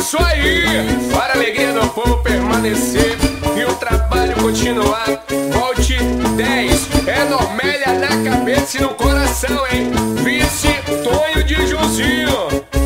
isso aí, para a alegria do povo permanecer e o trabalho continuar. Volte 10, é Normélia na cabeça e no coração, hein? Vice Tonho de Joãozinho.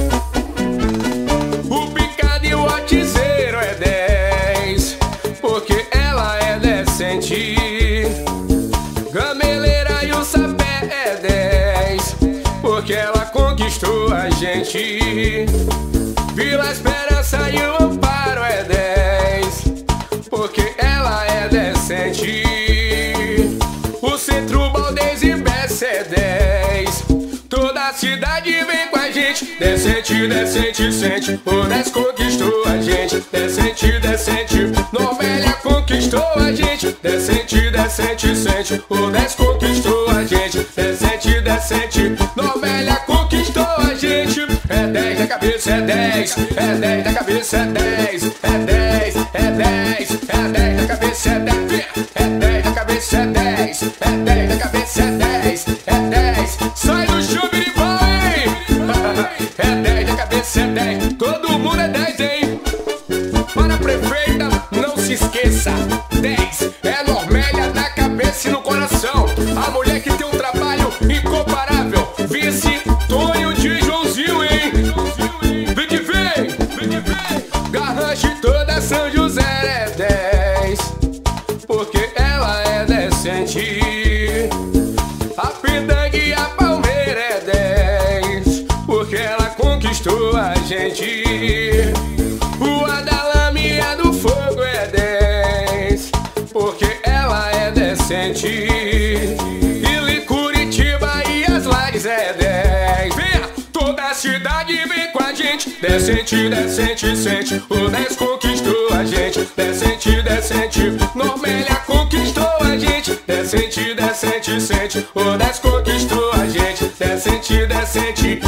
O picado e o otizeiro é 10, porque ela é decente. Gameleira e o sapé é 10, porque ela conquistou a gente. Vila Esperança e o Amparo é 10, porque ela é decente. O Centro Baldez e Bessa é 10, toda a cidade vem com a gente. Decente, decente, sente, o 10 conquistou a gente. Decente, decente, Normélia conquistou a gente. Decente, decente, sente, o 10 conquistou a gente. Decente, decente, Normélia conquistou a gente. É 10 da cabeça, é 10, é 10 da cabeça, é 10, é 10, é 10, é 10 da cabeça, é 10, é 10 da cabeça, é 10, é 10 da cabeça, é 10, é 10. Sai do chubiribão, hein? É 10 da cabeça, é 10. Todo mundo é 10, hein? Para a prefeita, não se esqueça, 10 é Normélia na cabeça e no coração. A mulher que tem um trabalho incomparável, vice Tonho de Joãozinho, hein? Vem que vem, vem que vem. Garranche toda São José é 10, porque ela é decente. A Pitanga e a Palmeira é 10, porque ela conquistou a gente. O Adalame e a do Fogo é 10, porque ela é decente. E Curitiba e as Lages é 10. Venha, toda a cidade vem com a gente. Decente, decente, sente, o 10 conquistou a gente. Decente, decente, Normélia conquistou a gente. Decente, decente, sente, o 10 conquistou a gente. Decente, decente,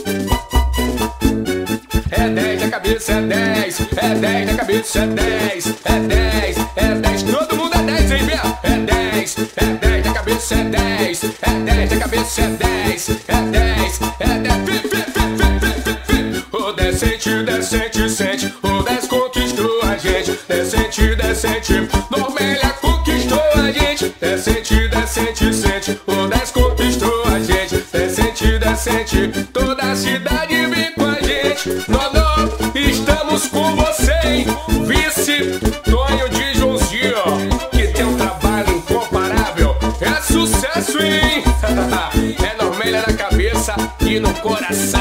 é 10 da cabeça, é 10, é 10 da cabeça, é 10, é 10, é 10. Todo mundo é 10, hein, Bia? É 10, é 10 da cabeça, é 10, é 10 da cabeça, é 10, é 10, é 10. O decente, decente, sente, o 10 conquistou a gente. Decente, decente, Normélia conquistou a gente. Decente, decente, sente, o 10 conquistou a gente. Decente, decente, toda a cidade vem com a gente. Nós estamos com você, hein? Vice Tonho de Joãozinho, que tem um trabalho incomparável. É sucesso, hein? É Normélia na cabeça e no coração.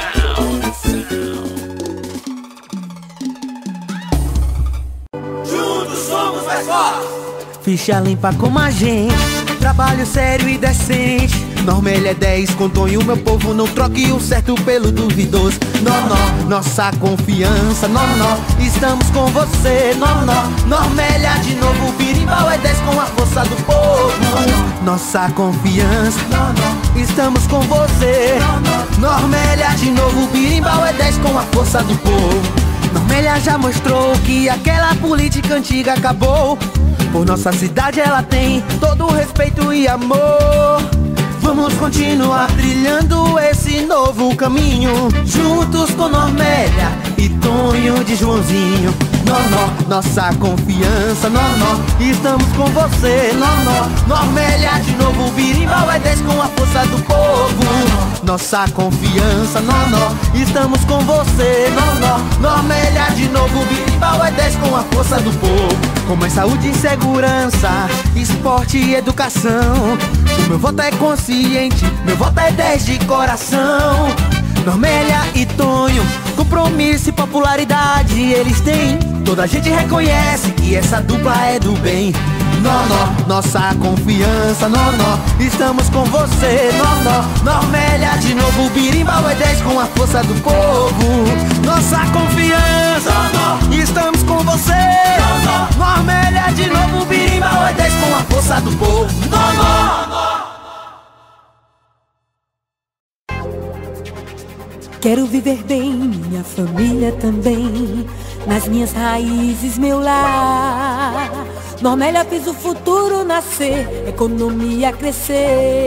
Juntos somos mais fortes. Ficha limpa como a gente, trabalho sério e decente. Normélia é 10 com Tonho, meu povo, não troque o certo pelo duvidoso. Nó, nossa confiança, nó, estamos com você. Nó, Normélia de novo, birimbau é 10 com a força do povo. Nossa confiança, nó, estamos com você. Normélia de novo, birimbau é 10 com a força do povo. Normélia já mostrou que aquela política antiga acabou. Por nossa cidade ela tem todo o respeito e amor. Vamos continuar trilhando esse novo caminho, juntos com Normélia e Tonho de Joãozinho. Nó, nossa confiança, nó, estamos com você. Nó, Normélia de novo, birimbau é 10 com a força do povo. Nossa confiança, nó, estamos com você. Nó, Normélia de novo, birimbau é 10 com a força do povo. Com mais saúde e segurança, esporte e educação. O meu voto é consciente, meu voto é 10 de coração. Normélia e Tonho, compromisso e popularidade eles têm. Toda a gente reconhece que essa dupla é do bem. Nó, nossa confiança, nó, estamos com você. Nó, Normélia de novo, birimbau é 10 com a força do povo. Nossa confiança, nó, estamos com você. Nó, Normélia de novo, birimbau é 10 com a força do povo. Nó. Quero viver bem, minha família também. Nas minhas raízes, meu lar. Normélia fez o futuro nascer, economia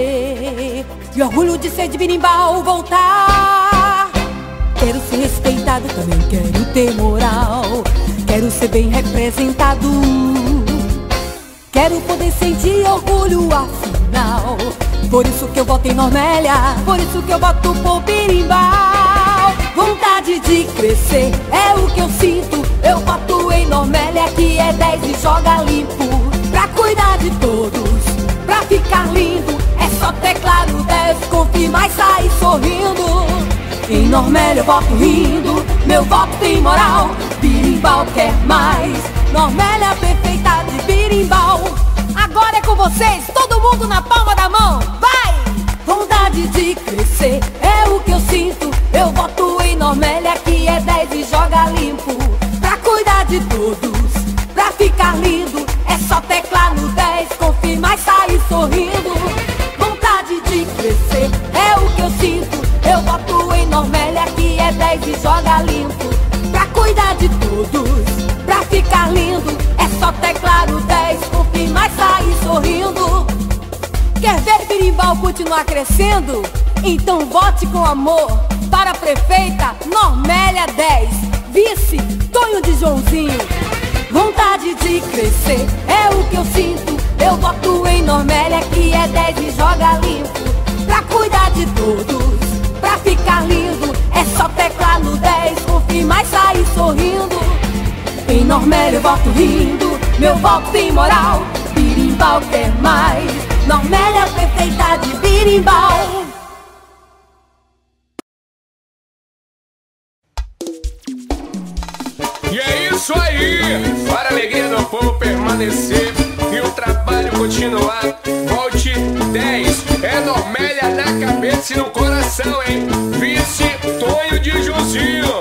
crescer. E orgulho de ser de birimbau voltar. Quero ser respeitada respeitada, também quero ter moral. Quero ser bem representado, quero poder sentir orgulho afinal. Por isso que eu voto em Normélia, por isso que eu voto por Birimbau. Vontade de crescer é o que eu sinto, eu voto em Normélia, que é 10 e joga limpo. Pra cuidar de todos, pra ficar lindo, é só teclar o 10, confirmar e sair sorrindo. Em Normélia eu voto rindo, meu voto tem moral. Birimbau quer mais, Normélia perfeita de Birimbau. Agora é com vocês, todo mundo na palma da mão, vai! Vontade de crescer é o que eu sinto, eu voto em Normélia, que é 10 e joga limpo. Pra cuidar de todos, pra ficar lindo, é só teclar no 10, confirmar e sair sorrindo. Vontade de crescer é o que eu sinto, eu voto em Normélia, que é 10 e joga limpo. Pra cuidar de todos, pra ficar lindo, é só teclar o 10, confirmar e sair sorrindo. Quer ver Birimbau continuar crescendo? Então vote com amor para a prefeita Normélia 10, vice Tonho de Joãozinho. Vontade de crescer é o que eu sinto, eu voto em Normélia, que é 10 e joga limpo. Pra cuidar de todos, pra ficar lindo, é só teclar no 10, confirmar e sair sorrindo. Em Normélia eu voto rindo, meu voto tem moral. Birimbau quer mais, Normélia perfeita de Birimbau. E é isso aí, para a alegria do povo permanecer e o trabalho continuar. Volte 10, é Normélia na cabeça e no coração, hein? Vice Tonho de Joãozinho.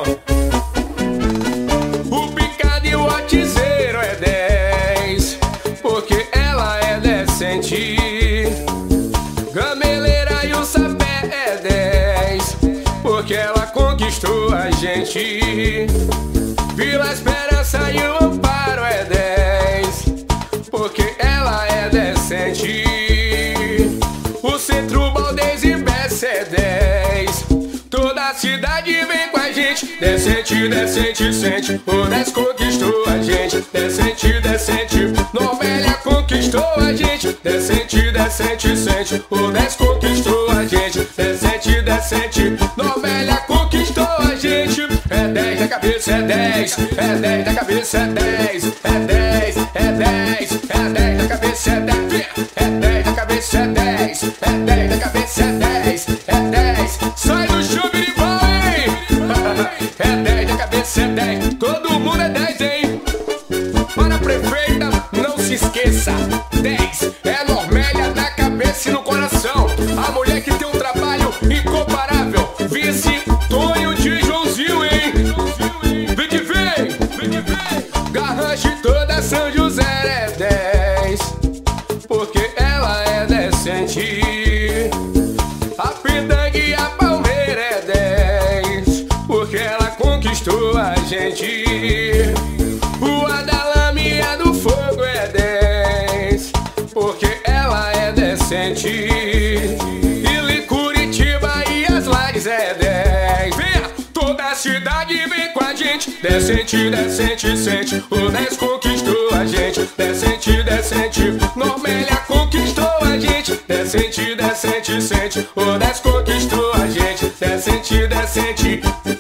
O picado e o atizeiro é 10, porque ela é decente. Gameleira e o sapé é 10, porque ela conquistou a gente. Vila Esperança e o Amparo é 10, porque ela é decente. O Centro Baldez e Bessa é 10, toda a cidade vem com a gente. Decente, decente, sente, o 10 conquistou a gente. Decente, decente, Normélia conquistou a gente. Decente, decente, sente, o 10 conquistou a gente. Decente, decente, Normélia conquistou a gente. É 10 da cabeça, é 10, é 10 da cabeça, é 10, é 10, é 10, é 10 da cabeça, é 10, é 10 da cabeça, é 10, é 10 da cabeça, é 10, é 10. Sai do chão, Birimbau, hein? É 10 da cabeça, é 10, todo mundo é 10, hein? Para a prefeita, não se esqueça, 10 é Normélia na cabeça e no coração. A mulher que tem um trabalho incomparável, vice Tonho de Joãozinho, hein? Vem que vem, vem que vem. Garranche toda São José é 10, porque ela é decente. A Pitanga e a Palmeira é 10, porque ela conquistou a gente. O Adalame e a do Fogo é 10, porque ela é decente. E Curitiba e as Lares é 10. Venha, toda a cidade vem com a gente. Decente, decente, sente, o 10 conquistou a gente. Decente, decente, Normélia conquistou a gente. Decente, decente, sente, o 10 conquistou a gente. Decente, decente,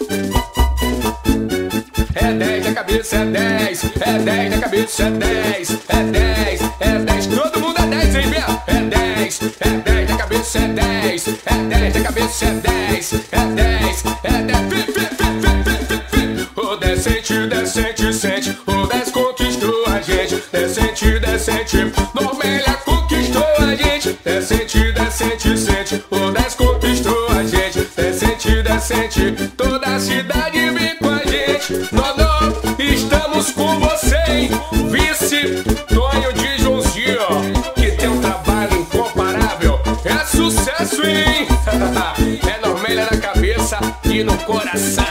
é 10 da cabeça, é 10, é 10 da cabeça, é 10, é 10, é 10, todo mundo é 10, hein, Bia? É 10, é 10 da cabeça, é 10, é 10 da cabeça, é 10, é 10, é 10, o decente, decente, sente, o 10 conquistou a gente. Decente, decente, Normélia conquistou a gente. Decente, decente, sente, o 10 conquistou a gente. Decente, decente, toda a cidade vem com a gente. Nós estamos com você, hein? Vice Tonho de Joãozinho, que tem um trabalho incomparável. É sucesso, hein? É Normélia na cabeça e no coração.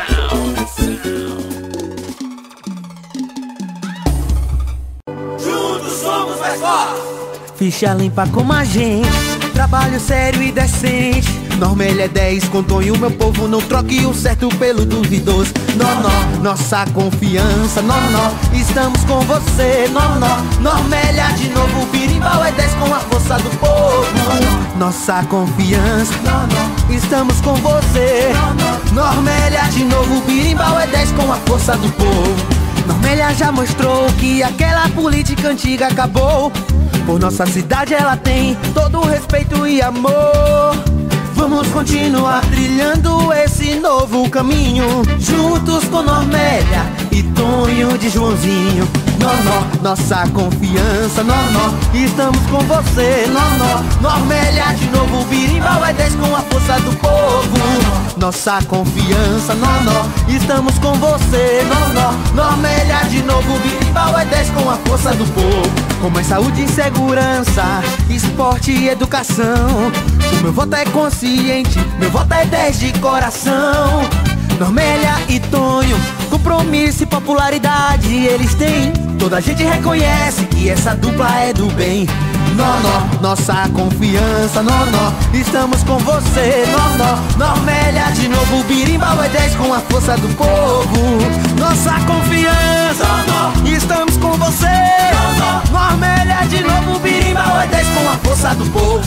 Juntos somos mais fortes. Ficha limpa como a gente, trabalho sério e decente. Normélia é 10 com Tonho, meu povo, não troque o certo pelo duvidoso. Nossa confiança, estamos com você. Normélia de novo, Birimbau é 10 com a força do povo. Nossa confiança, estamos com você. Normélia de novo, Birimbau é 10 com a força do povo. Normélia já mostrou que aquela política antiga acabou. Por nossa cidade ela tem todo o respeito e amor. Vamos continuar trilhando esse novo caminho, juntos com Normélia e Tonho de Joãozinho. Nossa confiança, estamos com você. Normélia de novo, Birimbau é 10 com a força do povo. Nossa confiança, estamos com você. Normélia de novo, Birimbau é 10 com a força do povo. Com mais saúde e segurança, esporte e educação. O meu voto é consciente, meu voto é 10 de coração. Normélia e Tonho, compromisso e popularidade eles têm. Toda a gente reconhece que essa dupla é do bem. Nossa confiança, estamos com você. Normélia de novo, Birimbau é 10 com a força do povo. Nossa confiança, estamos com você. Normélia de novo, Birimbau é 10 com a força do povo.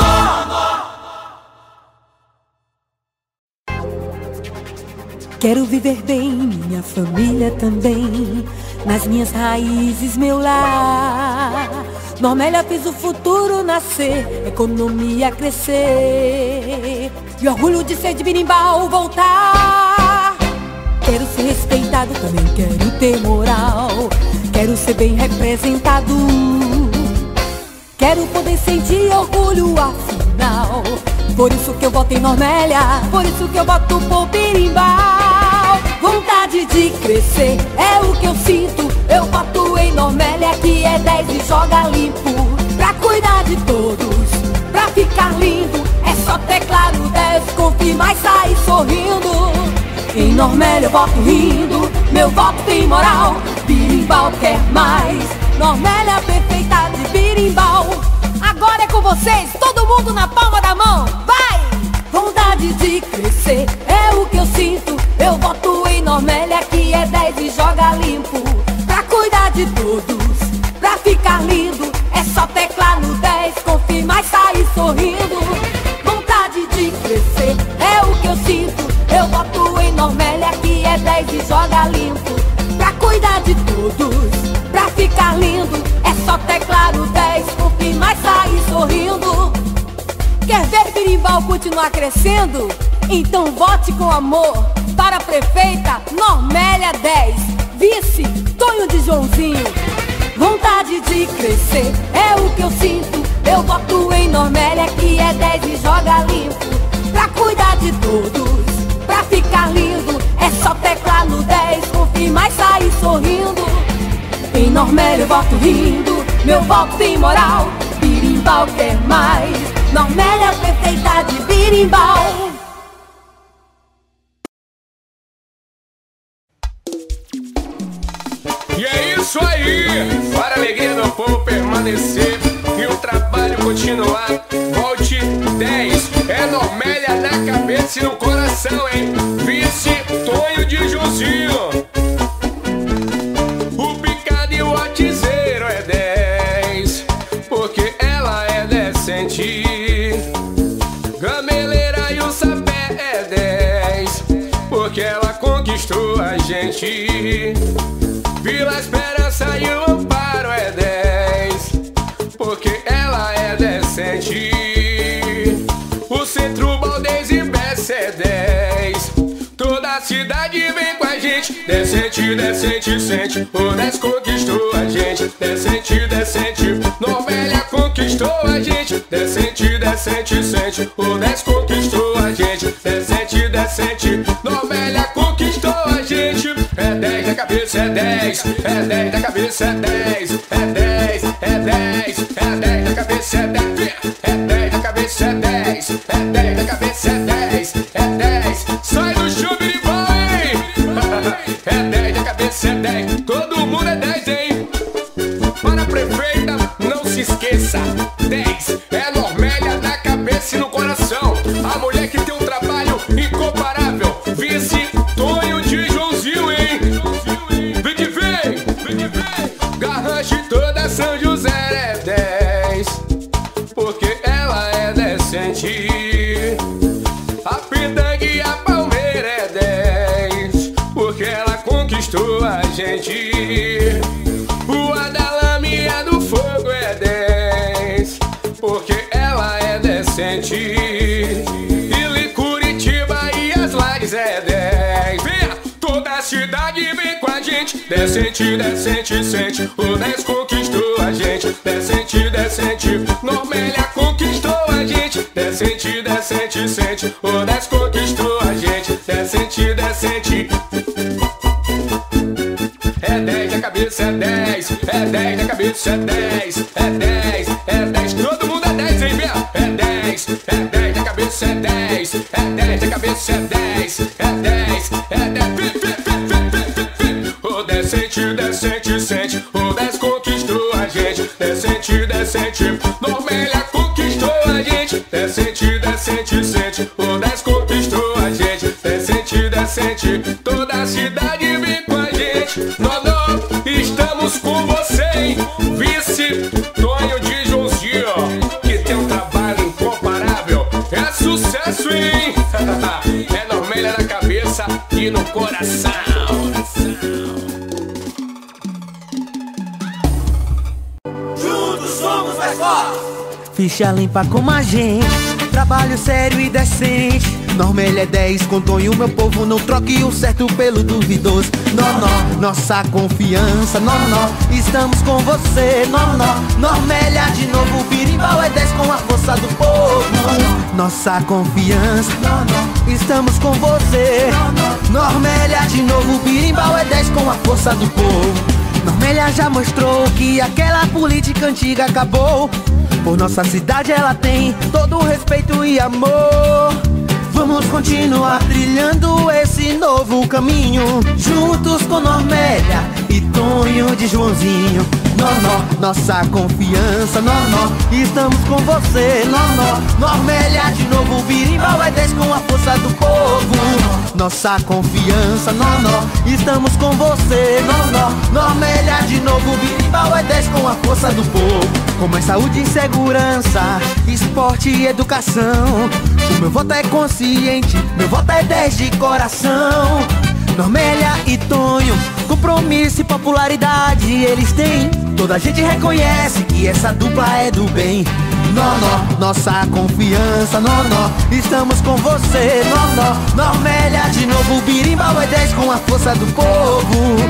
Quero viver bem, minha família também. Nas minhas raízes, meu lar. Normélia fez o futuro nascer, economia crescer. E orgulho de ser de Birimbau voltar. Quero ser respeitado, também quero ter moral. Quero ser bem representado. Quero poder sentir orgulho afinal. Por isso que eu voto em Normélia, por isso que eu voto por Birimbau. Vontade de crescer é o que eu sinto. Eu voto em Normélia que é 10 e joga limpo. Pra cuidar de todos, pra ficar lindo. É só ter claro 10, confirmar e sair sorrindo. Em Normélia eu voto rindo, meu voto tem moral. Birimbau quer mais, Normélia perfeita de Birimbau. Agora é com vocês, todo mundo na palma da mão, vai! Vontade de crescer é o que eu sinto. Eu voto em Normélia que é 10 e joga limpo. Pra cuidar de todos, pra ficar lindo. É só teclar no 10, confirmar e sair sorrindo. Vontade de crescer é o que eu sinto. Eu voto em Normélia que é 10 e joga limpo. Pra cuidar de todos, pra ficar lindo. É só teclar no 10, confirmar e sair sorrindo. Quer ver Birimbau continuar crescendo? Então vote com amor para a prefeita Normélia 10, vice Tonho de Joãozinho. Vontade de crescer é o que eu sinto. Eu voto em Normélia que é 10 e joga limpo. Pra cuidar de todos, pra ficar lindo. É só teclar no 10, confirmar e sair sorrindo. Em Normélia eu voto rindo, meu voto tem moral. Birimbau quer mais, Normélia perfeita de Birimbau. E é isso aí, para a alegria do povo permanecer e o trabalho continuar. Volte 10, é Normélia na cabeça e no coração, hein? Vice Tonho de Joãozinho. O picado e o atizeiro é 10, porque ela é decente. Gameleira e o sapé é 10, porque ela conquistou a gente. Vila Esperança e o Amparo é 10, porque ela é decente. O Centro Baldez e Bessa é 10, toda a cidade vem com a gente. Decente, decente, sente, o 10 conquistou a gente. Decente, decente, Normélia conquistou a gente. Decente, decente, sente, o 10 conquistou a gente. Decente, decente, Normélia conquistou a gente. É 10 da cabeça, é 10, é 10 da cabeça, é 10, é 10, é 10, é 10 da cabeça, é 10, é 10 da cabeça, é 10, é 10 da cabeça, é 10, é 10, sai do chão, Birimbau, hein? É 10 da cabeça, é 10, todo mundo é 10, hein? Para a prefeita, não se esqueça, 10 é Normélia na cabeça e no coração. A mulher conquistou a gente. O Adalame é do fogo é 10, porque ela é decente. E Curitiba e as Lages é 10. Venha, toda a cidade vem com a gente. Decente, decente, sente. O 10 conquistou a gente. Decente, decente. Normélia conquistou a gente. Decente, decente, sente. O 10 conquistou a gente. Decente, decente. É 10 na cabeça, é 10. É 10 na cabeça, é 10. É 10, é 10. Todo mundo é 10, hein, Bia? É 10. É 10 na cabeça, é 10. É 10 na cabeça, é 10. É 10, é 10. O decente, decente, sente. O 10 conquistou a gente. Decente, decente. Normélia conquistou a gente. Decente, decente, sente. O 10 conquistou a gente. Decente, decente. Toda a cidade vem com a gente. Nós estamos com você, hein? Vice Tonho de Joãozinho, que tem um trabalho incomparável. É sucesso, hein? É Normélia na cabeça e no coração. Juntos somos mais fortes. Ficha limpa como a gente, trabalho sério e decente. Normélia é 10 com Tonho, meu povo não troque o certo pelo duvidoso. Nó, nossa confiança, nó, estamos com você. Nó, Normélia de novo, Birimbau é 10 com a força do povo. Nossa confiança, nó, estamos com você. Normélia de novo, Birimbau é 10 com a força do povo. Normélia já mostrou que aquela política antiga acabou. Por nossa cidade ela tem todo o respeito e amor. Vamos continuar trilhando esse novo caminho, juntos com Normélia e Tonho de Joãozinho. Nó, nossa confiança, nó, estamos com você. Nó, Normélia de novo, Birimbau é 10 com a força do povo. Nossa confiança, nó, estamos com você. Nó, Normélia de novo, Birimbau é 10 com a força do povo. Com mais saúde e segurança, esporte e educação. O meu voto é consciente, meu voto é 10 de coração. Normélia e Tonho, compromisso e popularidade eles têm. Toda a gente reconhece que essa dupla é do bem. Nó, nossa confiança, nó, estamos com você. Nó, Normélia de novo, Birimbau é 10 com a força do povo.